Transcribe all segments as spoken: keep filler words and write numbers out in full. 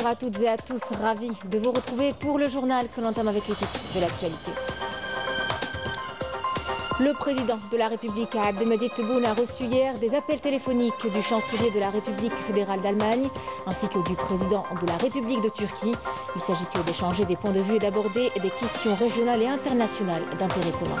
Bonjour à toutes et à tous, ravi de vous retrouver pour le journal que l'on entame avec les titres de l'actualité. Le président de la République, Abdelmadjid Tebboune, a reçu hier des appels téléphoniques du chancelier de la République fédérale d'Allemagne ainsi que du président de la République de Turquie. Il s'agissait d'échanger des points de vue et d'aborder des questions régionales et internationales d'intérêt commun.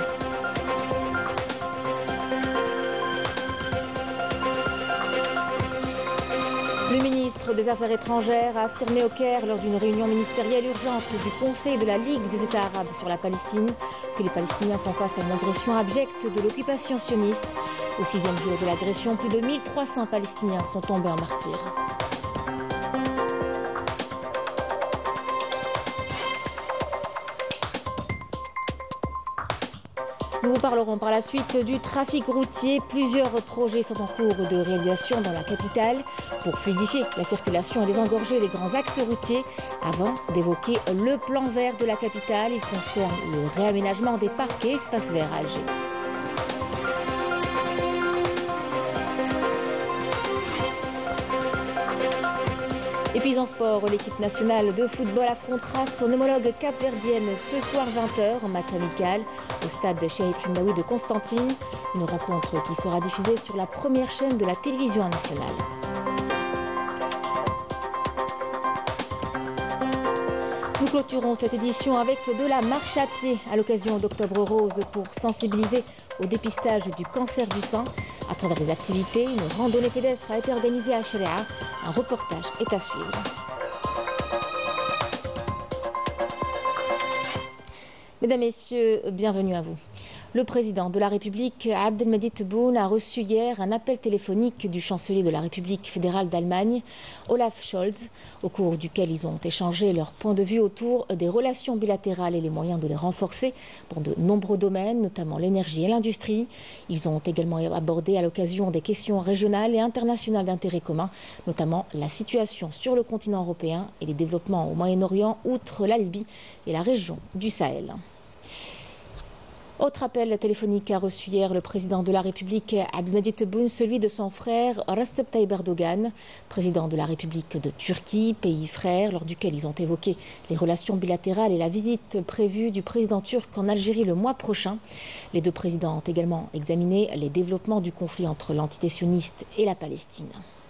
Le ministre des Affaires étrangères a affirmé au Caire lors d'une réunion ministérielle urgente du Conseil de la Ligue des États arabes sur la Palestine que les Palestiniens font face à une agression abjecte de l'occupation sioniste. Au sixième jour de l'agression, plus de mille trois cents Palestiniens sont tombés en martyrs. Nous vous parlerons par la suite du trafic routier. Plusieurs projets sont en cours de réalisation dans la capitale pour fluidifier la circulation et désengorger les grands axes routiers. Avant d'évoquer le plan vert de la capitale, il concerne le réaménagement des parcs et espaces verts à Alger. Et puis en sport, l'équipe nationale de football affrontera son homologue capverdienne ce soir vingt heures en match amical au stade Cheikh Hamdaoui de Constantine. Une rencontre qui sera diffusée sur la première chaîne de la télévision nationale. Nous clôturons cette édition avec de la marche à pied à l'occasion d'Octobre Rose pour sensibiliser au dépistage du cancer du sein. À travers des activités, une randonnée pédestre a été organisée à Sharia. Un reportage est à suivre. Mesdames, Messieurs, bienvenue à vous. Le président de la République, Abdelmadjid Tebboune, a reçu hier un appel téléphonique du chancelier de la République fédérale d'Allemagne, Olaf Scholz, au cours duquel ils ont échangé leurs points de vue autour des relations bilatérales et les moyens de les renforcer dans de nombreux domaines, notamment l'énergie et l'industrie. Ils ont également abordé à l'occasion des questions régionales et internationales d'intérêt commun, notamment la situation sur le continent européen et les développements au Moyen-Orient, outre la Libye et la région du Sahel. Autre appel téléphonique a reçu hier le président de la République, Abdelmadjid Tebboune, celui de son frère Recep Tayyip Erdogan, président de la République de Turquie, pays frère, lors duquel ils ont évoqué les relations bilatérales et la visite prévue du président turc en Algérie le mois prochain. Les deux présidents ont également examiné les développements du conflit entre l'entité sioniste et la Palestine.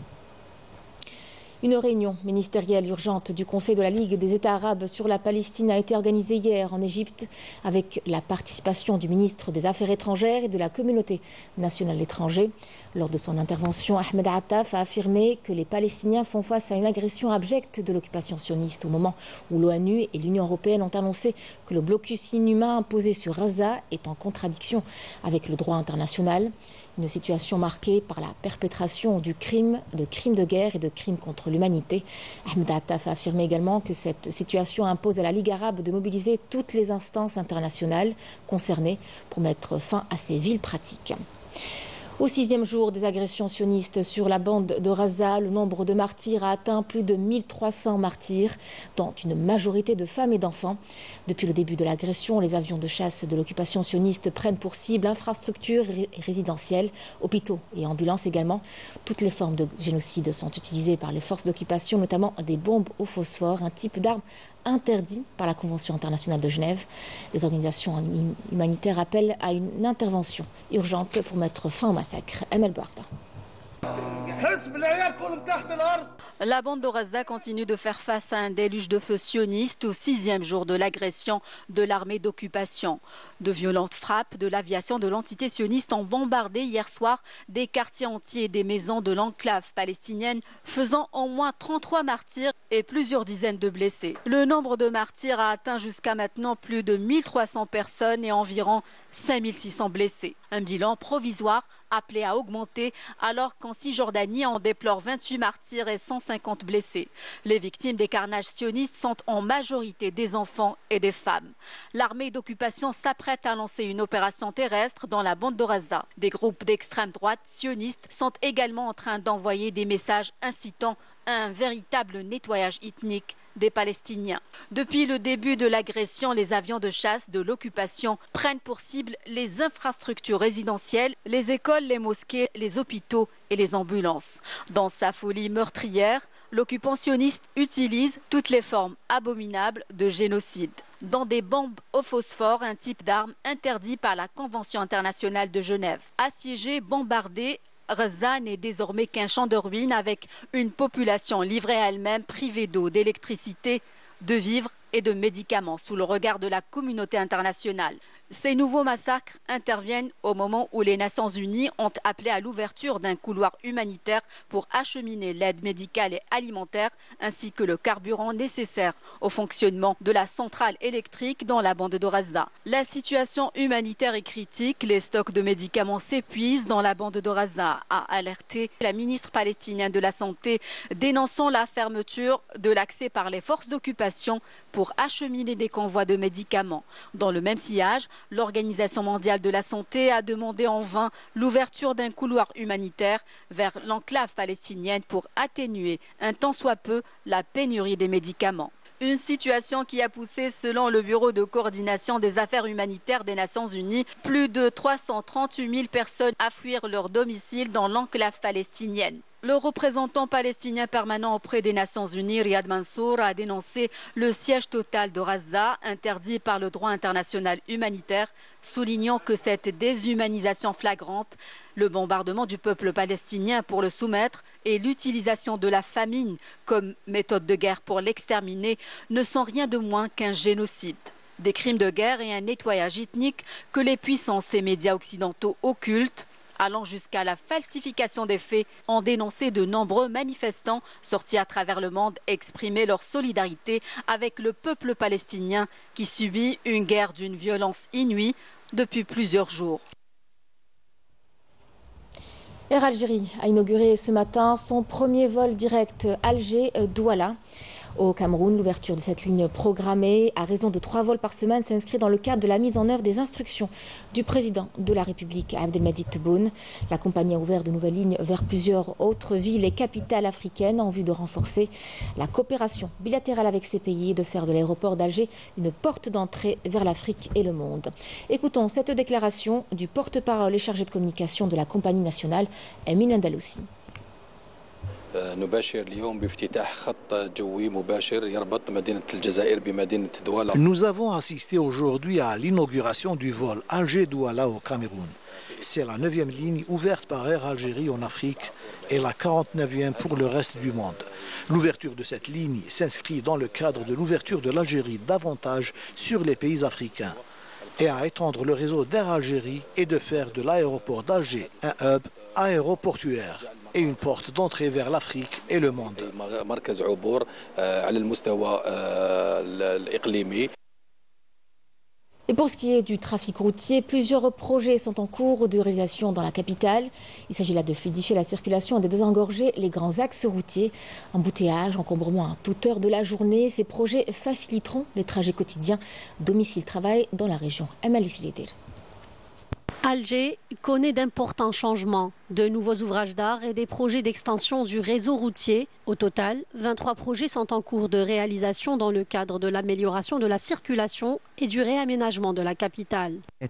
Une réunion ministérielle urgente du Conseil de la Ligue des États arabes sur la Palestine a été organisée hier en Égypte avec la participation du ministre des Affaires étrangères et de la communauté nationale d'étrangers. Lors de son intervention, Ahmed Attaf a affirmé que les Palestiniens font face à une agression abjecte de l'occupation sioniste au moment où l'ONU et l'Union européenne ont annoncé que le blocus inhumain imposé sur Gaza est en contradiction avec le droit international. Une situation marquée par la perpétration du crime, de crimes de guerre et de crimes contre l'humanité. Ahmed Attaf a affirmé également que cette situation impose à la Ligue arabe de mobiliser toutes les instances internationales concernées pour mettre fin à ces viles pratiques. Au sixième jour des agressions sionistes sur la bande de Gaza, le nombre de martyrs a atteint plus de mille trois cents martyrs, dont une majorité de femmes et d'enfants. Depuis le début de l'agression, les avions de chasse de l'occupation sioniste prennent pour cible infrastructures résidentielles, hôpitaux et ambulances également. Toutes les formes de génocide sont utilisées par les forces d'occupation, notamment des bombes au phosphore, un type d'arme interdit par la Convention internationale de Genève. Les organisations humanitaires appellent à une intervention urgente pour mettre fin au massacre. Emel Bouarda. La bande de Gaza continue de faire face à un déluge de feu sioniste au sixième jour de l'agression de l'armée d'occupation. De violentes frappes de l'aviation de l'entité sioniste ont bombardé hier soir des quartiers entiers et des maisons de l'enclave palestinienne, faisant au moins trente-trois martyrs et plusieurs dizaines de blessés. Le nombre de martyrs a atteint jusqu'à maintenant plus de mille trois cents personnes et environ cinq mille six cents blessés. Un bilan provisoire appelé à augmenter alors qu'en Cisjordanie on déplore vingt-huit martyrs et cent cinquante blessés. Les victimes des carnages sionistes sont en majorité des enfants et des femmes. L'armée d'occupation s'apprête à lancer une opération terrestre dans la bande de Gaza. Des groupes d'extrême droite sionistes sont également en train d'envoyer des messages incitant à un véritable nettoyage ethnique des Palestiniens. Depuis le début de l'agression, les avions de chasse de l'occupation prennent pour cible les infrastructures résidentielles, les écoles, les mosquées, les hôpitaux et les ambulances. Dans sa folie meurtrière, l'occupant sioniste utilise toutes les formes abominables de génocide. Dans des bombes au phosphore, un type d'arme interdit par la Convention internationale de Genève. Assiégé, bombardé, Gaza n'est désormais qu'un champ de ruines avec une population livrée à elle-même, privée d'eau, d'électricité, de vivres et de médicaments sous le regard de la communauté internationale. Ces nouveaux massacres interviennent au moment où les Nations Unies ont appelé à l'ouverture d'un couloir humanitaire pour acheminer l'aide médicale et alimentaire ainsi que le carburant nécessaire au fonctionnement de la centrale électrique dans la bande de Gaza. La situation humanitaire est critique, les stocks de médicaments s'épuisent dans la bande de Gaza, a alerté la ministre palestinienne de la Santé, dénonçant la fermeture de l'accès par les forces d'occupation pour acheminer des convois de médicaments. Dans le même sillage, l'Organisation mondiale de la santé a demandé en vain l'ouverture d'un couloir humanitaire vers l'enclave palestinienne pour atténuer un tant soit peu la pénurie des médicaments. Une situation qui a poussé, selon le Bureau de coordination des affaires humanitaires des Nations Unies, plus de trois cent trente-huit mille personnes à fuir leur domicile dans l'enclave palestinienne. Le représentant palestinien permanent auprès des Nations Unies, Riyad Mansour, a dénoncé le siège total de Gaza, interdit par le droit international humanitaire, soulignant que cette déshumanisation flagrante, le bombardement du peuple palestinien pour le soumettre et l'utilisation de la famine comme méthode de guerre pour l'exterminer ne sont rien de moins qu'un génocide. Des crimes de guerre et un nettoyage ethnique que les puissances et médias occidentaux occultent, allant jusqu'à la falsification des faits, ont dénoncé de nombreux manifestants sortis à travers le monde exprimer leur solidarité avec le peuple palestinien qui subit une guerre d'une violence inouïe depuis plusieurs jours. Air Algérie a inauguré ce matin son premier vol direct Alger-Douala. Au Cameroun, l'ouverture de cette ligne programmée à raison de trois vols par semaine s'inscrit dans le cadre de la mise en œuvre des instructions du président de la République, Abdelmadjid Tebboune. La compagnie a ouvert de nouvelles lignes vers plusieurs autres villes et capitales africaines en vue de renforcer la coopération bilatérale avec ces pays et de faire de l'aéroport d'Alger une porte d'entrée vers l'Afrique et le monde. Écoutons cette déclaration du porte-parole et chargé de communication de la compagnie nationale, Emin Andalousi. Nous avons assisté aujourd'hui à l'inauguration du vol Alger-Douala au Cameroun. C'est la neuvième ligne ouverte par Air Algérie en Afrique et la quarante-neuvième pour le reste du monde. L'ouverture de cette ligne s'inscrit dans le cadre de l'ouverture de l'Algérie davantage sur les pays africains et à étendre le réseau d'Air Algérie et de faire de l'aéroport d'Alger un hub aéroportuaire et une porte d'entrée vers l'Afrique et le monde. Et pour ce qui est du trafic routier, plusieurs projets sont en cours de réalisation dans la capitale. Il s'agit là de fluidifier la circulation et de désengorger les grands axes routiers. Embouteillages, encombrement à toute heure de la journée, ces projets faciliteront les trajets quotidiens domicile-travail dans la région. Emily Slider. Alger connaît d'importants changements, de nouveaux ouvrages d'art et des projets d'extension du réseau routier. Au total, vingt-trois projets sont en cours de réalisation dans le cadre de l'amélioration de la circulation et du réaménagement de la capitale.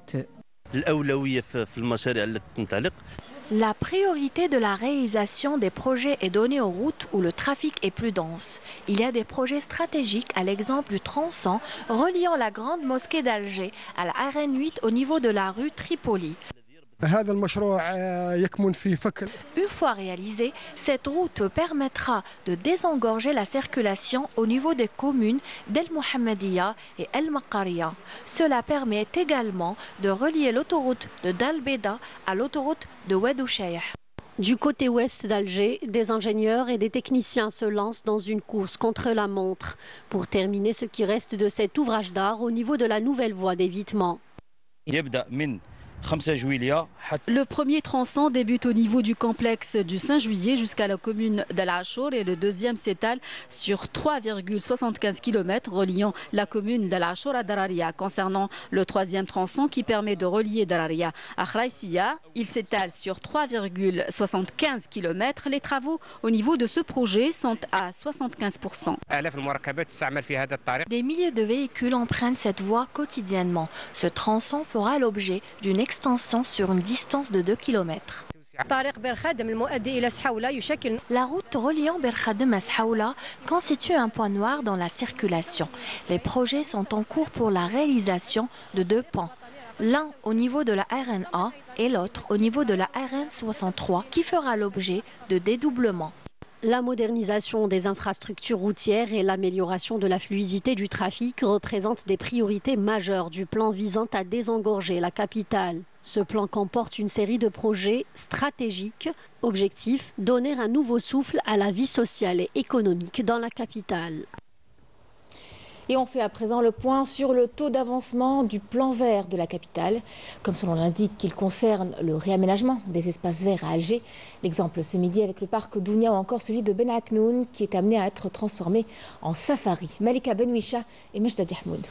La priorité de la réalisation des projets est donnée aux routes où le trafic est plus dense. Il y a des projets stratégiques à l'exemple du tronçon reliant la grande mosquée d'Alger à la R N huit au niveau de la rue Tripoli. Une fois réalisée, cette route permettra de désengorger la circulation au niveau des communes d'El Mohammediya et El Maqariya. Cela permet également de relier l'autoroute de Dalbeda à l'autoroute de Oued-Oucheih. Du côté ouest d'Alger, des ingénieurs et des techniciens se lancent dans une course contre la montre pour terminer ce qui reste de cet ouvrage d'art au niveau de la nouvelle voie d'évitement. Le premier tronçon débute au niveau du complexe du cinq juillet jusqu'à la commune d'Al Achour et le deuxième s'étale sur trois virgule soixante-quinze kilomètres reliant la commune d'Al Achour à Dararia. Concernant le troisième tronçon qui permet de relier Dararia à Khraïsia, il s'étale sur trois virgule soixante-quinze kilomètres. Les travaux au niveau de ce projet sont à soixante-quinze pour cent. Des milliers de véhicules empruntent cette voie quotidiennement. Ce tronçon fera l'objet d'une extension sur une distance de deux kilomètres. La route reliant Berkhadem à Shaoula constitue un point noir dans la circulation. Les projets sont en cours pour la réalisation de deux ponts. L'un au niveau de la R N A et l'autre au niveau de la R N soixante-trois qui fera l'objet de dédoublements. La modernisation des infrastructures routières et l'amélioration de la fluidité du trafic représentent des priorités majeures du plan visant à désengorger la capitale. Ce plan comporte une série de projets stratégiques. Objectif, donner un nouveau souffle à la vie sociale et économique dans la capitale. Et on fait à présent le point sur le taux d'avancement du plan vert de la capitale. Comme son nom l'indique, il concerne le réaménagement des espaces verts à Alger. L'exemple ce midi avec le parc Dounia ou encore celui de Ben Aknoun qui est amené à être transformé en safari. Malika Benouisha et Mejdadi Ahmoud.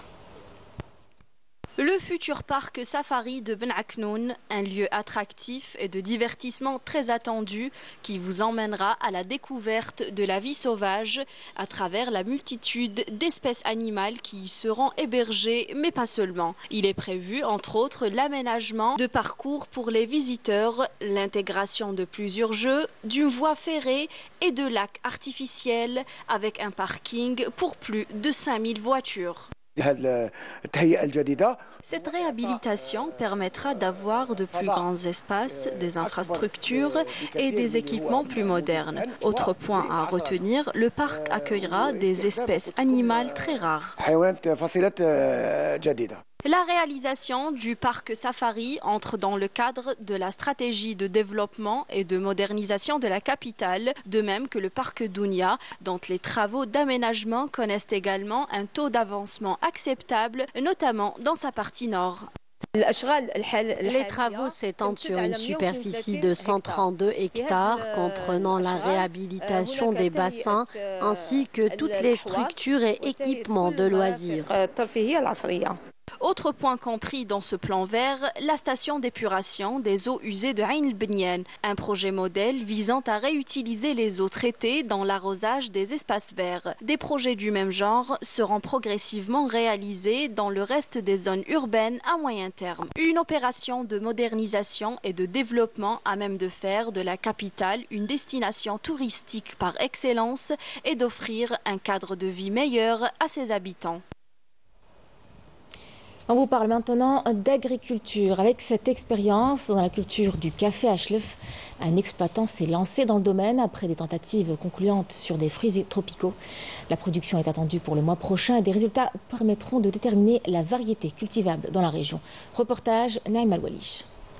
Le futur parc safari de Ben Aknoun, un lieu attractif et de divertissement très attendu qui vous emmènera à la découverte de la vie sauvage à travers la multitude d'espèces animales qui y seront hébergées, mais pas seulement. Il est prévu, entre autres, l'aménagement de parcours pour les visiteurs, l'intégration de plusieurs jeux, d'une voie ferrée et de lacs artificiels avec un parking pour plus de cinq mille voitures. Cette réhabilitation permettra d'avoir de plus grands espaces, des infrastructures et des équipements plus modernes. Autre point à retenir, le parc accueillera des espèces animales très rares. La réalisation du parc safari entre dans le cadre de la stratégie de développement et de modernisation de la capitale, de même que le parc Dounia, dont les travaux d'aménagement connaissent également un taux d'avancement acceptable, notamment dans sa partie nord. Les travaux s'étendent sur une superficie de cent trente-deux hectares, comprenant la réhabilitation des bassins ainsi que toutes les structures et équipements de loisirs. Autre point compris dans ce plan vert, la station d'épuration des eaux usées de Ain el-Benyan, un projet modèle visant à réutiliser les eaux traitées dans l'arrosage des espaces verts. Des projets du même genre seront progressivement réalisés dans le reste des zones urbaines à moyen terme. Une opération de modernisation et de développement à même de faire de la capitale une destination touristique par excellence et d'offrir un cadre de vie meilleur à ses habitants. On vous parle maintenant d'agriculture. Avec cette expérience dans la culture du café à Chlef, un exploitant s'est lancé dans le domaine après des tentatives concluantes sur des fruits tropicaux. La production est attendue pour le mois prochain et des résultats permettront de déterminer la variété cultivable dans la région. Reportage Naïm Al-Walish.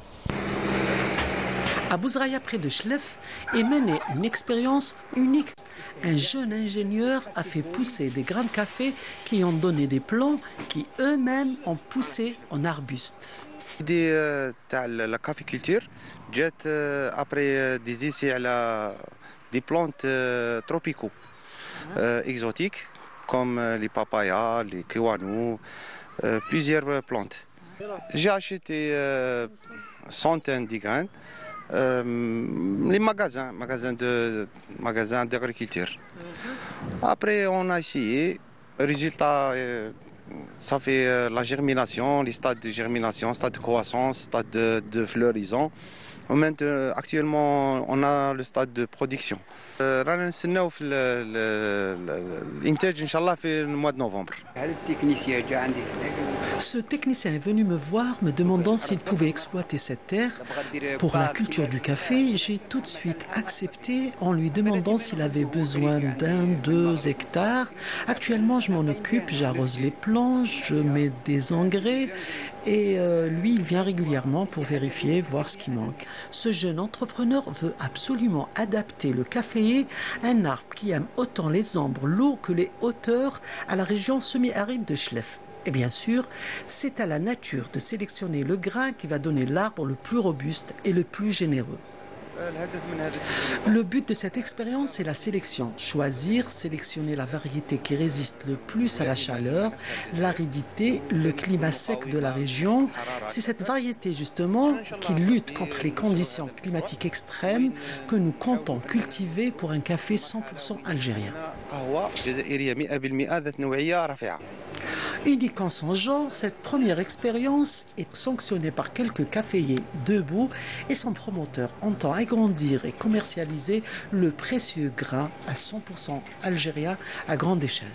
À Bouzraya, près de Chlef, est menée une expérience unique. Un jeune ingénieur a fait pousser des grains de café qui ont donné des plants qui eux-mêmes ont poussé en arbustes. L'idée de la caféculture, j'ai après des essais à des plantes tropicaux, exotiques, comme les papayas, les kiwanous, plusieurs plantes. J'ai acheté centaines de graines. Euh, les magasins, magasins de magasins d'agriculture. Après, on a essayé. Résultat, euh, ça fait euh, la germination, les stades de germination, stade de croissance, stade de, de floraison. Maintenant, actuellement, on a le stade de production. رانا نستناو في الانتاج ان شاء الله في الموis de novembre. Ce technicien est venu me voir me demandant s'il pouvait exploiter cette terre pour la culture du café. J'ai tout de suite accepté en lui demandant s'il avait besoin d'un, deux hectares. Actuellement, je m'en occupe, j'arrose les plants, je mets des engrais et euh, lui, il vient régulièrement pour vérifier, voir ce qui manque. Ce jeune entrepreneur veut absolument adapter le caféier, un arbre qui aime autant les ombres, l'eau que les hauteurs, à la région semi-aride de Chlef. Et bien sûr, c'est à la nature de sélectionner le grain qui va donner l'arbre le plus robuste et le plus généreux. Le but de cette expérience est la sélection. Choisir, sélectionner la variété qui résiste le plus à la chaleur, l'aridité, le climat sec de la région. C'est cette variété justement qui lutte contre les conditions climatiques extrêmes que nous comptons cultiver pour un café cent pour cent algérien. Unique en son genre, cette première expérience est sanctionnée par quelques caféiers debout et son promoteur entend agrandir et commercialiser le précieux grain à cent pour cent algérien à grande échelle.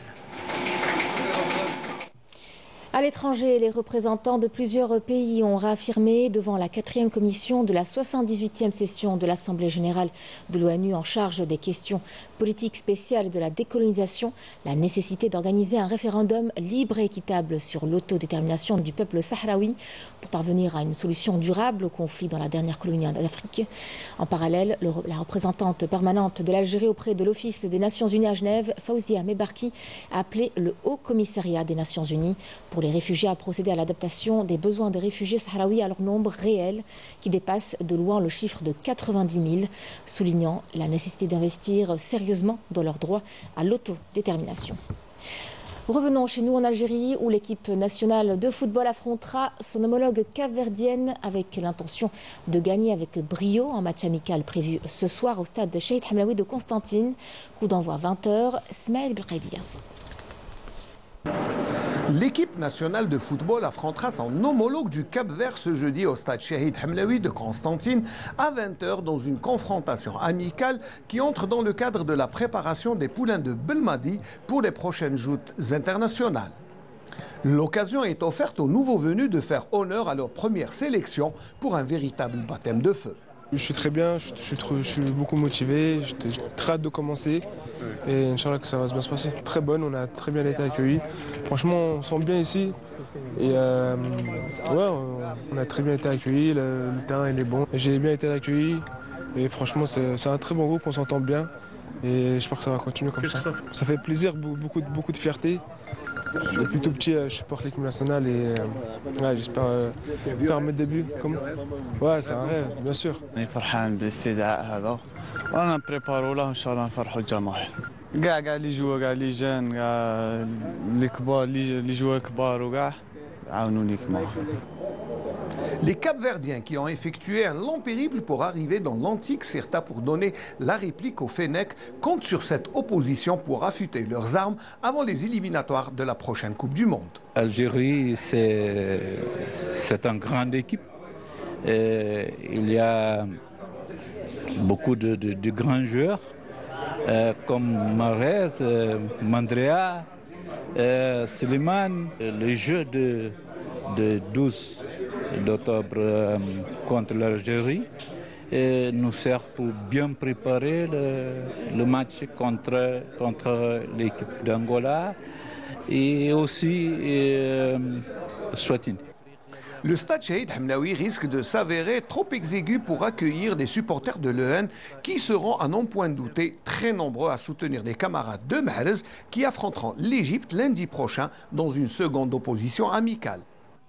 À l'étranger, les représentants de plusieurs pays ont réaffirmé devant la quatrième commission de la soixante-dix-huitième session de l'Assemblée générale de l'ONU en charge des questions politiques spéciales et de la décolonisation la nécessité d'organiser un référendum libre et équitable sur l'autodétermination du peuple sahraoui pour parvenir à une solution durable au conflit dans la dernière colonie d'Afrique. En parallèle, le, la représentante permanente de l'Algérie auprès de l'Office des Nations Unies à Genève, Fawzia Mebarki, a appelé le Haut Commissariat des Nations Unies pour les réfugiés à procéder à l'adaptation des besoins des réfugiés sahraouis à leur nombre réel qui dépasse de loin le chiffre de quatre-vingt-dix mille, soulignant la nécessité d'investir sérieusement dans leur droit à l'autodétermination. Revenons chez nous en Algérie où l'équipe nationale de football affrontera son homologue capverdienne avec l'intention de gagner avec brio en match amical prévu ce soir au stade Cheikh Hamlaoui de Constantine. Coup d'envoi vingt heures, Smaïl Belkhadia. L'équipe nationale de football affrontera son homologue du Cap-Vert ce jeudi au stade Cheikh Hamlaoui de Constantine à vingt heures dans une confrontation amicale qui entre dans le cadre de la préparation des poulains de Belmadi pour les prochaines joutes internationales. L'occasion est offerte aux nouveaux venus de faire honneur à leur première sélection pour un véritable baptême de feu. Je suis très bien, je suis, je suis beaucoup motivé, j'ai très hâte de commencer et Inch'Allah que ça va se bien se passer. Très bonne, on a très bien été accueillis. Franchement, on sent bien ici et euh, ouais, on a très bien été accueillis, le, le terrain il est bon. J'ai bien été accueilli et franchement c'est un très bon groupe, on s'entend bien et j'espère que ça va continuer comme ça. Ça fait plaisir, beaucoup, beaucoup de fierté. Depuis tout petit, je supporte l'équipe nationale et euh, ouais, j'espère euh, faire mes débuts. Comme... Ouais, c'est un rêve, bien sûr. On est فرحان بالاستدعاء هذا وانا نبريبارو له ان شاء الله نفرحوا الجماهير. كاع كاع لي جوا كاع لي جان كاع لي كبار لي جوا كبار وكاع عاونوني كما. Les Capverdiens qui ont effectué un long périple pour arriver dans l'antique Cirta pour donner la réplique au Fennec comptent sur cette opposition pour affûter leurs armes avant les éliminatoires de la prochaine Coupe du Monde. Algérie, c'est une grande équipe. Et il y a beaucoup de, de, de grands joueurs euh, comme Mahrez, euh, Mandrea, euh, Slimane. Le jeu de, de douze d'octobre euh, contre l'Algérie et nous sert pour bien préparer le, le match contre, contre l'équipe d'Angola et aussi euh, Swatini. Le stade Cheikh Hamlaoui risque de s'avérer trop exigu pour accueillir des supporters de l'E N qui seront, à non point douter, très nombreux à soutenir des camarades de Mahrez qui affronteront l'Égypte lundi prochain dans une seconde opposition amicale.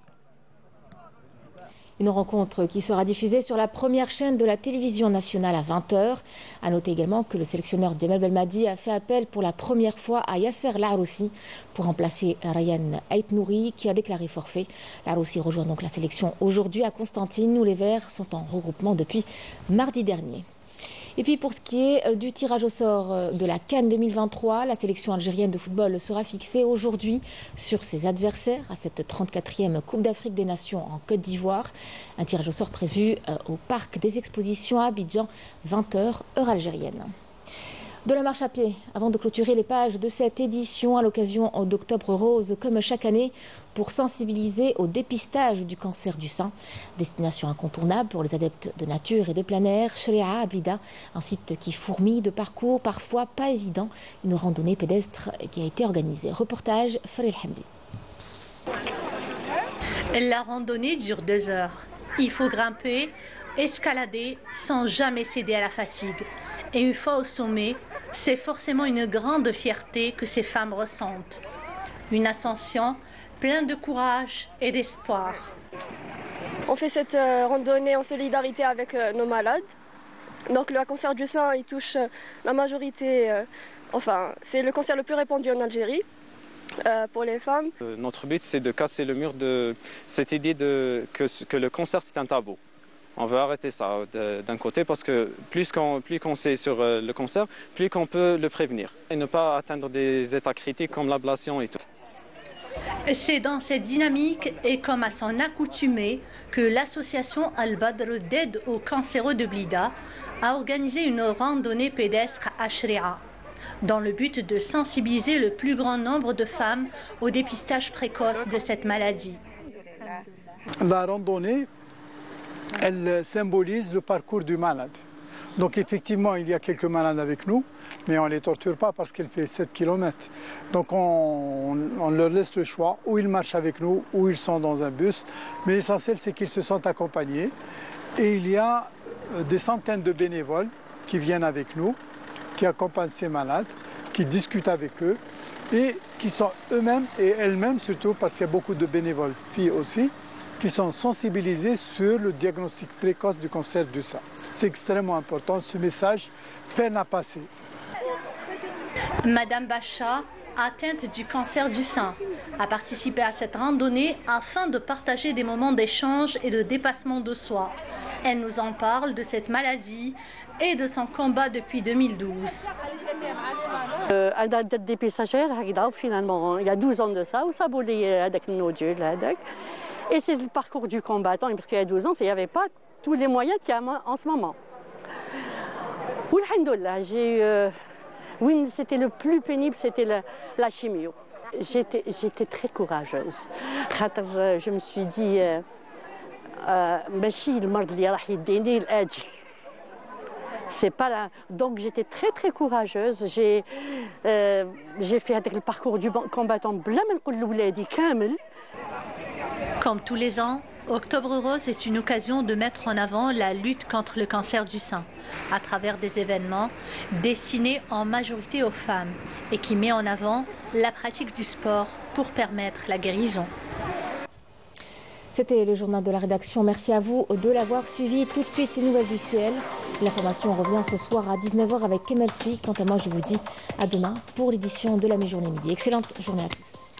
Une rencontre qui sera diffusée sur la première chaîne de la télévision nationale à vingt heures. A noter également que le sélectionneur Djemal Belmadi a fait appel pour la première fois à Yasser Laroussi pour remplacer Ryan Aït-Nouri qui a déclaré forfait. Laroussi rejoint donc la sélection aujourd'hui à Constantine où les Verts sont en regroupement depuis mardi dernier. Et puis pour ce qui est du tirage au sort de la CAN deux mille vingt-trois, la sélection algérienne de football sera fixée aujourd'hui sur ses adversaires à cette trente-quatrième Coupe d'Afrique des Nations en Côte d'Ivoire. Un tirage au sort prévu au Parc des Expositions à Abidjan, vingt heures, heure algérienne. De la marche à pied, avant de clôturer les pages de cette édition à l'occasion d'Octobre Rose, comme chaque année, pour sensibiliser au dépistage du cancer du sein. Destination incontournable pour les adeptes de nature et de plein air, Shreya Ablida, un site qui fourmille de parcours parfois pas évidents, une randonnée pédestre qui a été organisée. Reportage Farel Hamdi. La randonnée dure deux heures. Il faut grimper, escalader sans jamais céder à la fatigue. Et une fois au sommet, c'est forcément une grande fierté que ces femmes ressentent. Une ascension pleine de courage et d'espoir. On fait cette euh, randonnée en solidarité avec euh, nos malades. Donc le cancer du sein, il touche euh, la majorité, euh, enfin c'est le cancer le plus répandu en Algérie euh, pour les femmes. Euh, notre but c'est de casser le mur de cette idée de, que, que le cancer c'est un tabou. On veut arrêter ça d'un côté parce que plus qu'on plus qu'on sait sur le cancer, plus qu'on peut le prévenir et ne pas atteindre des états critiques comme l'ablation et tout. C'est dans cette dynamique et comme à son accoutumée que l'association Al-Badr d'aide aux cancéreux de Blida a organisé une randonnée pédestre à Shri'a dans le but de sensibiliser le plus grand nombre de femmes au dépistage précoce de cette maladie. La randonnée, elle symbolise le parcours du malade. Donc effectivement, il y a quelques malades avec nous, mais on ne les torture pas parce qu'elle fait sept kilomètres. Donc on, on leur laisse le choix, ou ils marchent avec nous, ou ils sont dans un bus. Mais l'essentiel, c'est qu'ils se sentent accompagnés. Et il y a des centaines de bénévoles qui viennent avec nous, qui accompagnent ces malades, qui discutent avec eux, et qui sont eux-mêmes, et elles-mêmes surtout, parce qu'il y a beaucoup de bénévoles, filles aussi, qui sont sensibilisés sur le diagnostic précoce du cancer du sein. C'est extrêmement important, ce message peine à passer. Madame Bacha, atteinte du cancer du sein, a participé à cette randonnée afin de partager des moments d'échange et de dépassement de soi. Elle nous en parle de cette maladie et de son combat depuis deux mille douze. Elle a été dépistagée finalement il y a douze ans de ça, où ça brûlait avec le nodule. Et c'est le parcours du combattant, parce qu'il y a douze ans, il n'y avait pas tous les moyens qu'il y a en ce moment. Alhamdoulilah, j'ai eu, euh, oui, c'était le plus pénible, c'était la, la chimio. J'étais, j'étais très courageuse. Je me suis dit, euh, euh, c'est pas là. Donc j'étais très très courageuse. J'ai euh, j'ai fait le parcours du combattant. Comme tous les ans, Octobre Rose est une occasion de mettre en avant la lutte contre le cancer du sein à travers des événements destinés en majorité aux femmes et qui met en avant la pratique du sport pour permettre la guérison. C'était le journal de la rédaction. Merci à vous de l'avoir suivi. Tout de suite, les nouvelles du ciel. L'information revient ce soir à dix-neuf heures avec Kemal Sui. Quant à moi, je vous dis à demain pour l'édition de la mi-journée midi. Excellente journée à tous.